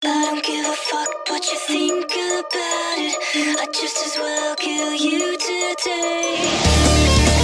I don't give a fuck what you think about it. I'd just as well kill you today.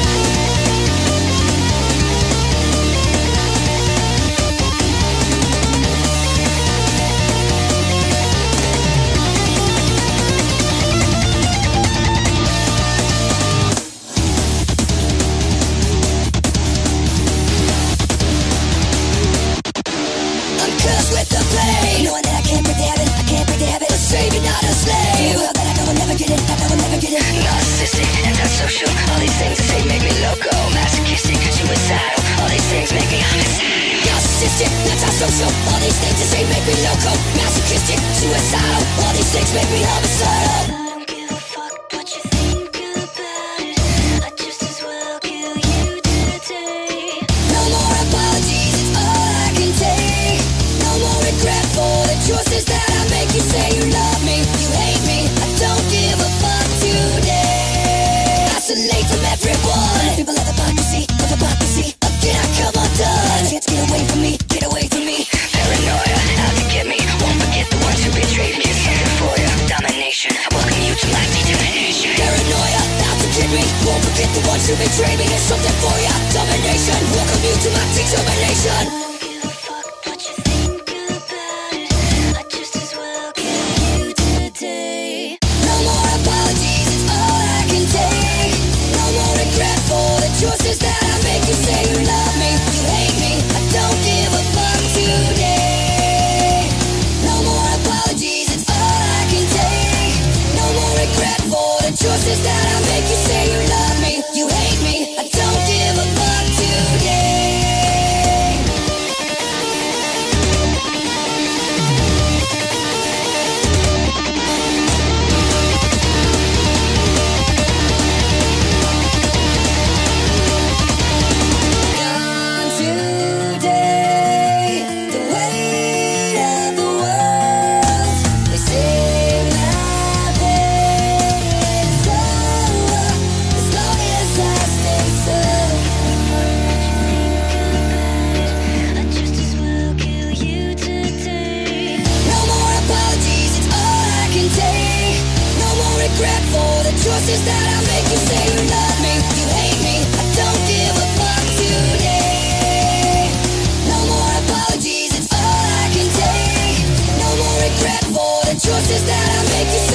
Knowing that I can't break the habit of saving, not a slave. Well, that I know I'll never get it, Narcissistic, antisocial, all these things that say make me loco. Masochistic, suicidal, all these things make me homicidal. Narcissistic, antisocial, all these things that say make me loco. Masochistic, suicidal, all these things make me homicidal. I don't give a fuck what you think about it. I'd just as well kill you today. No more apologies, it's all I can take. No more regret for the choices that I make. You say you love me, you hate me, I don't give a fuck today. Isolate from everyone. People of hypocrisy, again I come undone. Can't get away from me, Paranoia, out to get me. Won't forget the ones who betrayed me. It's something for you, domination. I welcome you to my determination. Paranoia, out to get me. Won't forget the ones who betrayed me. It's something for you, domination. Welcome you to my determination. Choices that I make, you say you love me, you hate me, I don't give a fuck today. No more apologies, it's all I can take. No more regret for the choices that I make. You say you love me, you hate me, I don't give a fuck today. Choices that I make, you say you love me, you hate me, I don't give a fuck today. No more apologies, it's all I can take. No more regret for the choices that I make. You